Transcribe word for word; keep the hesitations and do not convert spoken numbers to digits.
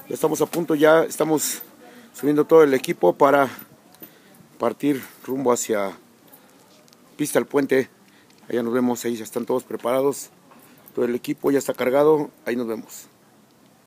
Ya estamos a punto, ya estamos subiendo todo el equipo para partir rumbo hacia Pista al Puente. Allá nos vemos, ahí ya están todos preparados. Todo el equipo ya está cargado, ahí nos vemos.